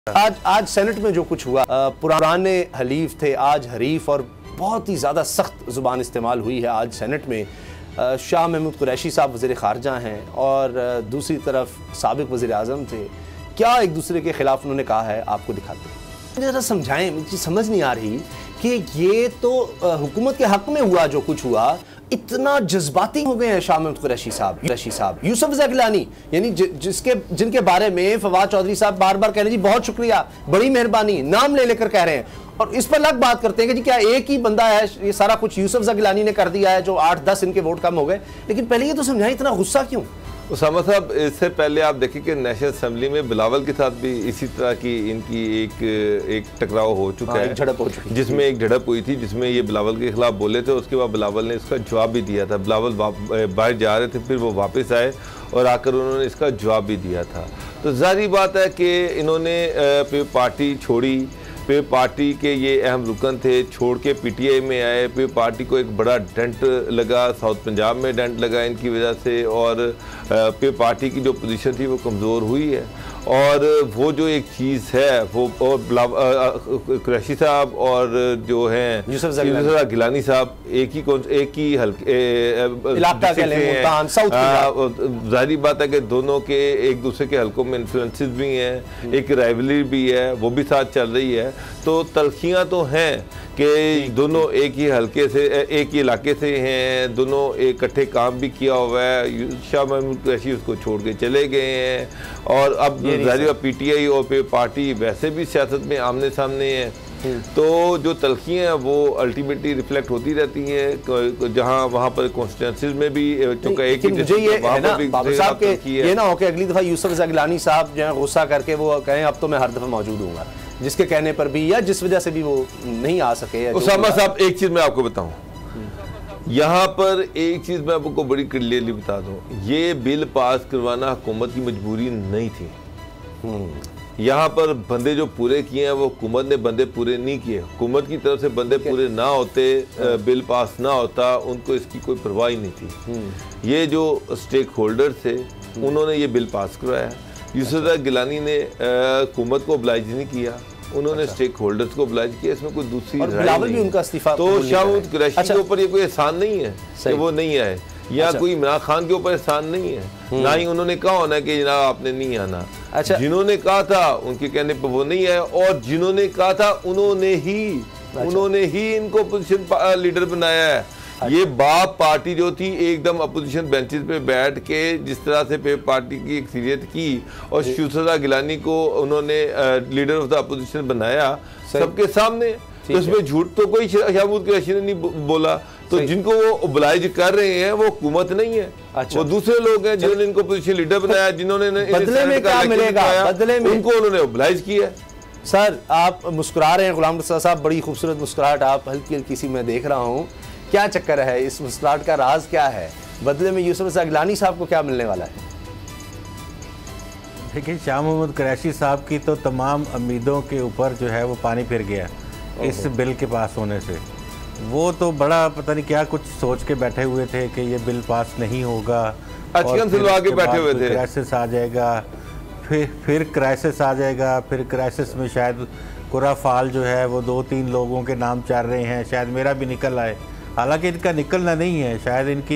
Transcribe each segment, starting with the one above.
आज सेनेट में जो कुछ हुआ, पुराने हलीफ थे आज हरीफ, और बहुत ही ज़्यादा सख्त ज़ुबान इस्तेमाल हुई है आज सेनेट में। शाह महमूद कुरैशी साहब वज़ीर ख़ारजा हैं और दूसरी तरफ साबिक़ वज़ीर आज़म थे। क्या एक दूसरे के ख़िलाफ़ उन्होंने कहा है, आपको दिखाते हैं। ज़रा समझाएं, मुझे समझ नहीं आ रही कि ये तो हुकूमत के हक़ में हुआ जो कुछ हुआ, इतना जज्बाती हो गए हैं शाह महमूद कुरैशी साहब, यूसुफ रज़ा गिलानी, यानी जिनके बारे में फवाद चौधरी साहब बार बार कह रहे हैं जी बहुत शुक्रिया, बड़ी मेहरबानी, नाम ले लेकर कह रहे हैं, और इस पर अलग बात करते हैं कि जी क्या एक ही बंदा है, ये सारा कुछ यूसुफ रज़ा गिलानी ने कर दिया है जो 8-10 इनके वोट कम हो गए। लेकिन पहले ये तो समझाएं इतना गुस्सा क्यों। उसामा साहब, इससे पहले आप देखें कि नेशनल असेंबली में बिलावल के साथ भी इसी तरह की इनकी एक टकराव हो चुका है, झड़प हो चुकी, जिसमें एक झड़प हुई थी, जिसमें ये बिलावल के खिलाफ बोले थे। उसके बाद बिलावल ने इसका जवाब भी दिया था। बिलावल बाहर जा रहे थे, फिर वो वापस आए और आकर उन्होंने इसका जवाब भी दिया था। तो जाहिर बात है कि इन्होंने फिर पार्टी छोड़ी, फिर पार्टी के ये अहम रुकन थे, छोड़ के पीटीआई में आए। फिर पार्टी को एक बड़ा डेंट लगा, साउथ पंजाब में डेंट लगा इनकी वजह से, और फिर पार्टी की जो पोजीशन थी वो कमज़ोर हुई है। और वो जो एक चीज़ है वो, और कुरैशी साहब और जो हैं यूसुफ रज़ा गिलानी साहब एक ही हल्के जाहिर बात है कि दोनों के एक दूसरे के हल्कों में इन्फ्लुएंसेस भी हैं, एक राइवलरी भी है, वो भी साथ चल रही है। तो तलखियाँ तो हैं कि दोनों एक ही हल्के से, एक ही इलाके से हैं, दोनों इकट्ठे काम भी किया हुआ है। शाह महमूद कुरैशी उसको छोड़ के चले गए हैं, और अब जाहिर पीटीआई और फिर पार्टी वैसे भी सियासत में आमने सामने है। तो जो तलखियाँ हैं वो अल्टीमेटली रिफ्लेक्ट होती रहती हैं जहाँ वहाँ पर कॉन्स्टिट्यूंसीज में भी, चूँकि एक ही मुझे ये है ना बाबू साहब के, ये ना हो कि अगली दफ़ा यूसुफ रज़ा गिलानी साहब जो है गुस्सा करके वो कहें अब तो मैं हर दफ़ा मौजूद हूँगा, जिसके कहने पर भी या जिस वजह से भी वो नहीं आ सके। उसामा साहब, एक चीज़ मैं आपको बताऊँ, यहाँ पर एक चीज़ मैं आपको बड़ी क्लियरली बता दूँ, ये बिल पास करवाना हुकूमत की मजबूरी नहीं थी। यहाँ पर बंदे जो पूरे किए हैं वो हुकूमत ने बंदे पूरे नहीं किए। हुकूमत की तरफ से बंदे पूरे ना होते, बिल पास ना होता, उनको इसकी कोई परवाह ही नहीं थी। ये जो स्टेक होल्डर थे उन्होंने ये बिल पास करवाया। यूसुफ रज़ा गिलानी ने हुकूमत को oblige नहीं किया, उन्होंने स्टेक होल्डर्स को oblige किया। इसमें कोई दूसरी भी उनका इस्तीफा, तो शाह महमूद कुरैशी के ऊपर ये कोई एहसान नहीं है कि वो नहीं आए, या कोई इमरान खान के ऊपर एहसान नहीं है, ना ही उन्होंने कहा होना कि जनाब आपने नहीं आना। जिन्होंने कहा था उनके कहने पर वो नहीं आए, और जिन्होंने कहा था उन्होंने ही इनको अपोजिशन लीडर बनाया है। ये बाप पार्टी जो थी एकदम अपोजिशन बेंचेस पे बैठ के जिस तरह से पे पार्टी की अक्सरियत की, और यूसुफ रज़ा गिलानी को उन्होंने लीडर ऑफ द अपोजिशन बनाया सबके सामने। तो इसमें झूठ तो कोई शाह महमूद कुरैशी ने नहीं बोला। तो जिनको वो ओब्लाइज कर रहे हैं वो हुकूमत नहीं है, वो दूसरे लोग हैं जिन्होंने इनको पोजीशन लीडर बनाया, जिन्होंने बदले में क्या मिलेगा, बदले में उनको उन्होंने ओब्लाइज किया। सर आप मुस्कुरा रहे हैं गुलाम रसूल साहब, बड़ी खूबसूरत मुस्कुराहट आप हल्की हल्की सी मैं देख रहा हूँ, क्या चक्कर है इस मुस्कुराहट का, राज क्या है? बदले में यूसुफ रज़ा गिलानी साहब को क्या मिलने वाला है? देखिए, शाह महमूद कुरैशी साहब की तो तमाम उम्मीदों के ऊपर जो है वो पानी फिर गया इस बिल के पास होने से। वो तो बड़ा पता नहीं क्या कुछ सोच के बैठे हुए थे कि ये बिल पास नहीं होगा, आगे बैठे हुए थे, क्राइसिस आ जाएगा, फिर क्राइसिस आ जाएगा, फिर क्राइसिस में शायद कुरा फाल जो है वो 2-3 लोगों के नाम चल रहे हैं, शायद मेरा भी निकल आए। हालांकि इनका निकलना नहीं है, शायद इनकी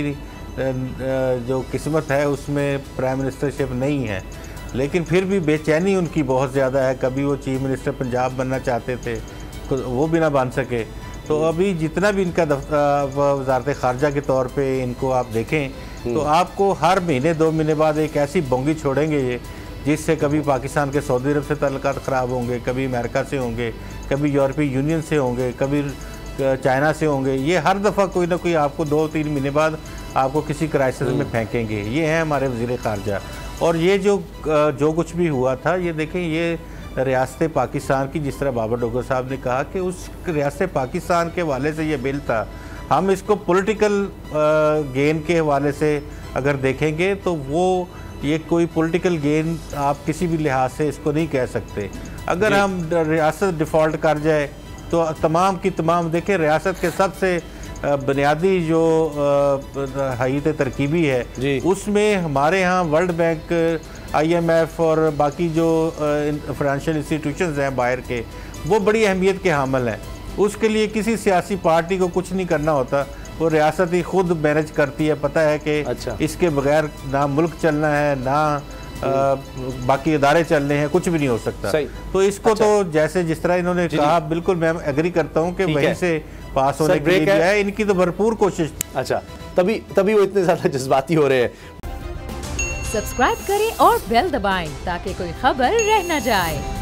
जो किस्मत है उसमें प्राइम मिनिस्टरशिप नहीं है, लेकिन फिर भी बेचैनी उनकी बहुत ज़्यादा है। कभी वो चीफ मिनिस्टर पंजाब बनना चाहते थे, वो भी ना बन सके। तो अभी जितना भी इनका वज़ारत ख़ारजा के तौर पे इनको आप देखें तो आपको हर महीने 2 महीने बाद एक ऐसी बोंगी छोड़ेंगे ये, जिससे कभी पाकिस्तान के सऊदी अरब से ताल्लुकात ख़राब होंगे, कभी अमेरिका से होंगे, कभी यूरोपीय यूनियन से होंगे, कभी चाइना से होंगे। ये हर दफ़ा कोई ना कोई आपको 2-3 महीने बाद आपको किसी क्राइसिस में फेंकेंगे। ये हैं हमारे वज़ीर ख़ारजा। और ये जो कुछ भी हुआ था, ये देखें, ये रियासत पाकिस्तान की, जिस तरह बाबर डोगर साहब ने कहा कि उस रियासत पाकिस्तान के हवाले से ये बिल था। हम इसको पॉलिटिकल गेन के हवाले से अगर देखेंगे तो वो ये कोई पॉलिटिकल गेन आप किसी भी लिहाज से इसको नहीं कह सकते। अगर हम रियासत डिफ़ॉल्ट कर जाए तो तमाम की तमाम देखें, रियासत के सबसे बुनियादी जो हैयत तरकीबी है उसमें हमारे यहाँ वर्ल्ड बैंक IMF और बाकी जो फाइनेंशियल इंस्टीट्यूशंस हैं बाहर के, वो बड़ी अहमियत के हामिल हैं। उसके लिए किसी सियासी पार्टी को कुछ नहीं करना होता, वो रियासत ही खुद मैनेज करती है। पता है कि इसके बगैर ना मुल्क चलना है, ना बाकी इदारे चलने हैं, कुछ भी नहीं हो सकता। तो इसको तो जैसे जिस तरह इन्होंने कहा, बिल्कुल मैं एग्री करता हूँ कि वहीं से पास होने के लिए है, इनकी तो भरपूर कोशिश। अच्छा, तभी वो इतने ज्यादा जज्बाती हो रहे हैं। सब्सक्राइब करें और बेल दबाएं ताकि कोई खबर रह न जाए।